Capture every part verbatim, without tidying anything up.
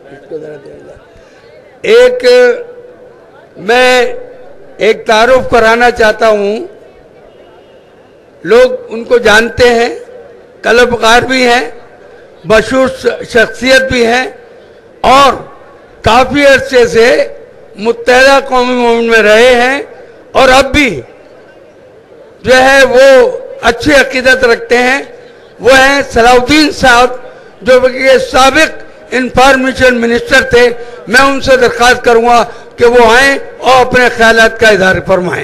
एक मैं एक तारुफ कराना चाहता हूँ। लोग उनको जानते हैं, तलबगार भी हैं, मशहूर शख्सियत भी हैं और काफ़ी अरसे से मुत्तहदा कौमी मूवमेंट में रहे हैं और अब भी जो है वो अच्छी अकीदत रखते हैं। वो हैं सलाउद्दीन साहब, जो कि साबिक इंफॉर्मेशन मिनिस्टर थे। मैं उनसे दरख्वास्त करूंगा कि वो आएँ और अपने ख्यालात का इज़हार फरमाएं।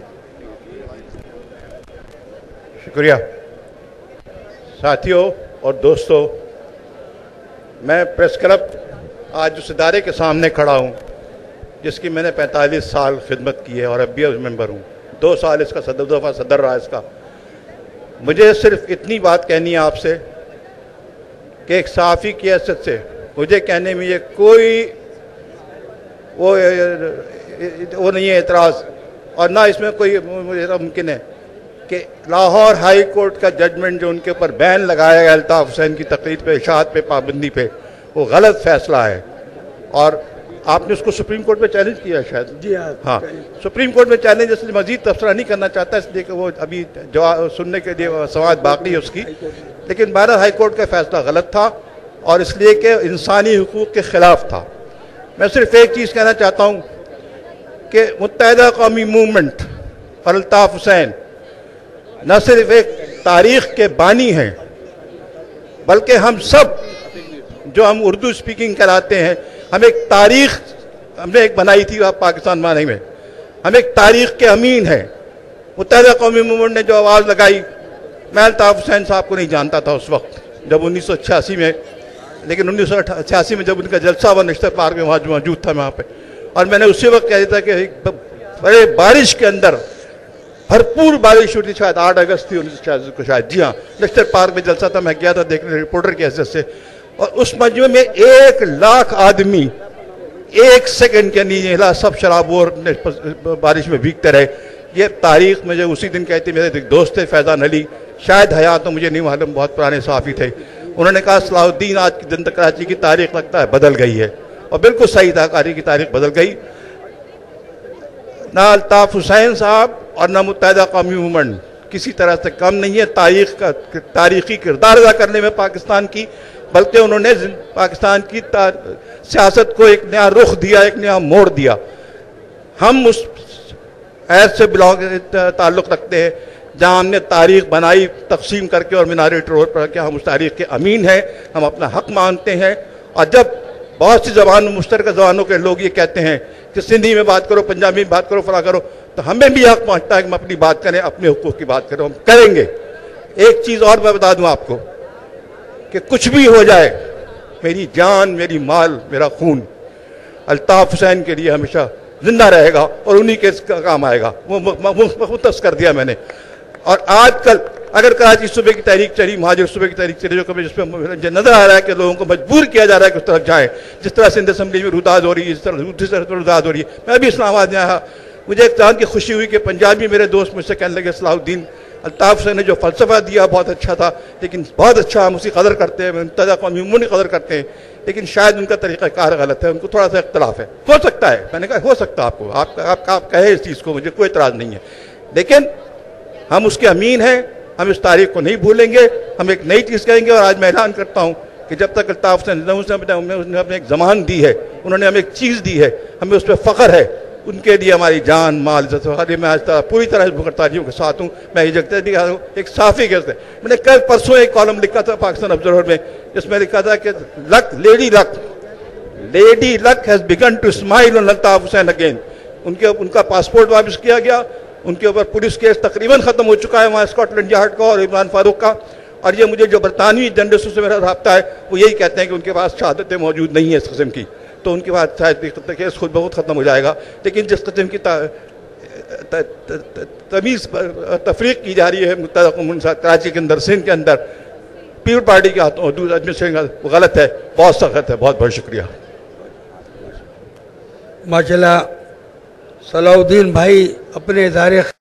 शुक्रिया। साथियों और दोस्तों, मैं प्रेस क्लब आज उस इदारे के सामने खड़ा हूँ जिसकी मैंने पैंतालीस साल खिदमत की है और अब भी मेंबर हूँ। दो साल इसका सदर दफा सदर रहा इसका। मुझे सिर्फ इतनी बात कहनी है आपसे कि एक सहाफ़ी की हैसियत से मुझे कहने में ये कोई वो वो नहीं है एतराज़, और ना इसमें कोई मुझे मुमकिन है कि लाहौर हाई कोर्ट का जजमेंट जो उनके ऊपर बैन लगाया गया अल्ताफ़ हुसैन की तकरीर पे, इशाअत पे, पाबंदी पे, वो गलत फैसला है। और आपने उसको सुप्रीम कोर्ट में चैलेंज किया शायद। जी हाँ हाँ, सुप्रीम कोर्ट में चैलेंज इसलिए मजीद तबसरा नहीं करना चाहता, इसलिए कि वो अभी जवाब सुनने के लिए समाज बाकी है उसकी। लेकिन भारत हाई कोर्ट का फैसला गलत था और इसलिए कि इंसानी हुकूक के ख़िलाफ़ था। मैं सिर्फ एक चीज़ कहना चाहता हूँ कि मुत्तहदा कौमी मूवमेंट और अल्ताफ़ हुसैन न सिर्फ एक तारीख़ के बानी हैं, बल्कि हम सब जो हम उर्दू स्पीकिंग कराते हैं, हम एक तारीख़ हमने एक बनाई थी आप पाकिस्तान माने में, हम एक तारीख़ के अमीन हैं। मुत्तहदा कौमी मूवमेंट ने जो आवाज़ लगाई, मैं अल्ताफ़ हुसैन साहब को नहीं जानता था उस वक्त जब उन्नीस सौ छियासी में, लेकिन उन्नीस सौ छियासी में जब उनका जलसा हुआ नश्तर पार्क में, वहाँ मौजूद था वहाँ पे, और मैंने उसी वक्त कह दिया था कि बड़े बारिश के अंदर भरपूर बारिश हुई थी, शायद आठ अगस्त थी उन्नीस सौ शायद, जी हाँ, नश्तर पार्क में जलसा था। मैं गया था देखने रिपोर्टर की हैसियत से, और उस मजमे में एक लाख आदमी एक सेकंड के नीचे हिला, सब शराबोर बारिश में भीगते रहे। ये तारीख मुझे उसी दिन कहती, मेरे एक दोस्त थे फैज़ान अली, शायद हयात तो मुझे नहीं मालूम, बहुत पुराने सहाफ़ी थे। उन्होंने कहा सलाहुद्दीन आज की दिन तक कराची की तारीख लगता है बदल गई है, और बिल्कुल सही था, कारी की तारीख बदल गई। ना अल्ताफ़ हुसैन साहब और ना मुत्तहदा कौमी मूवमेंट किसी तरह से कम नहीं है तारीख का तारीखी किरदार अदा करने में पाकिस्तान की, बल्कि उन्होंने पाकिस्तान की सियासत को एक नया रुख दिया, एक नया मोड़ दिया। हम उस ऐसे से बिलोंग ताल्लुक़ रखते हैं जहाँ हमने तारीख़ बनाई तकसीम करके और मीनारे रोड पर, हम उस तारीख़ के अमीन हैं, हम अपना हक़ मानते हैं। और जब बहुत सी ज़बान मुश्तरका ज़बानों के लोग ये कहते हैं कि सिंधी में बात करो, पंजाबी में बात करो, फला करो, तो हमें भी हक़ पहुँचता है कि हम अपनी बात करें, अपने हुकूक़ की बात करें, हम करेंगे। एक चीज़ और मैं बता दूँ आपको कि कुछ भी हो जाए, मेरी जान, मेरी माल, मेरा खून अल्ताफ़ हुसैन के लिए हमेशा जिंदा रहेगा और उन्हीं के काम आएगा। वो मुख्तस कर दिया मैंने। और आजकल अगर कराची सूबे की तहरीक चली, महाजर सूबे की तहरीक चली, जो कभी जिसमें मुझे नजर आ रहा है कि लोगों को मजबूर किया जा रहा है कि उस तरफ जाएं, जिस तरह सिंध असम्बली में रुदाद हो रही है, जिस तरह दूसरी तरफ रुदाद हो रही है। मैं भी इस्लामाबाद में आया, मुझे एक चांद की खुशी हुई कि पंजाबी मेरे दोस्त मुझसे कहने लगे सलाहुद्दीन अल्ताफ़ हुसैन ने जो फ़लसफ़ा दिया बहुत अच्छा था, लेकिन बहुत अच्छा, हम उसकी कदर करते हैं, मुत्तहदा कौमी मूवमेंट की कदर करते हैं, लेकिन शायद उनका तरीक़ाकार गलत है, उनको थोड़ा सा इख्तलाफ है। हो सकता है, मैंने कहा हो सकता है, आपको आप आप, आप कहे इस चीज़ को, मुझे कोई एतराज़ नहीं है, लेकिन हम उसके अमीन हैं, हम इस तारीख को नहीं भूलेंगे, हम एक नई चीज़ कहेंगे। और आज मैं ऐलान करता हूँ कि जब तक अल्ताफ़ हुसैन ने हमें एक ज़मान दी है, उन्होंने हमें एक चीज़ दी है, हमें उस पर फ़ख्र है, उनके लिए हमारी जान माल इज़्ज़त मैं आज तरह पूरी तरह भुगताजियों के साथ हूँ। मैं ये जगते भी हूँ एक साफ़ी के से, मैंने कल परसों एक कॉलम लिखा था पाकिस्तान ऑब्जर्वर में, जिसमें लिखा था कि luck lady luck lady luck has begun to smile on Altaf Hussain again. उनके उनका पासपोर्ट वापस किया गया, उनके ऊपर पुलिस केस तकरीबन ख़त्म हो चुका है वहाँ स्कॉटलैंड यार्ड का और इमरान फारूक का। और ये मुझे जो बरतानवी जर्नलिस्टों से मेरा रब्ता है वो यही कहते हैं कि उनके पास शहादतें मौजूद नहीं है इस किस्म की, तो उनके बाद शायद केस खुद बहुत ख़त्म हो जाएगा। लेकिन जिस किस्म की तमीज़ तफरीक की जा रही है मुत्तहदा कौमी कराची के अंदर, सिंध के अंदर, पीपल पार्टी के हाथों एडमिनिस्ट्रेशन वो गलत है, बहुत सख्त है। बहुत बहुत शुक्रिया। माशाल्लाह सलाहुद्दीन भाई अपने इदारे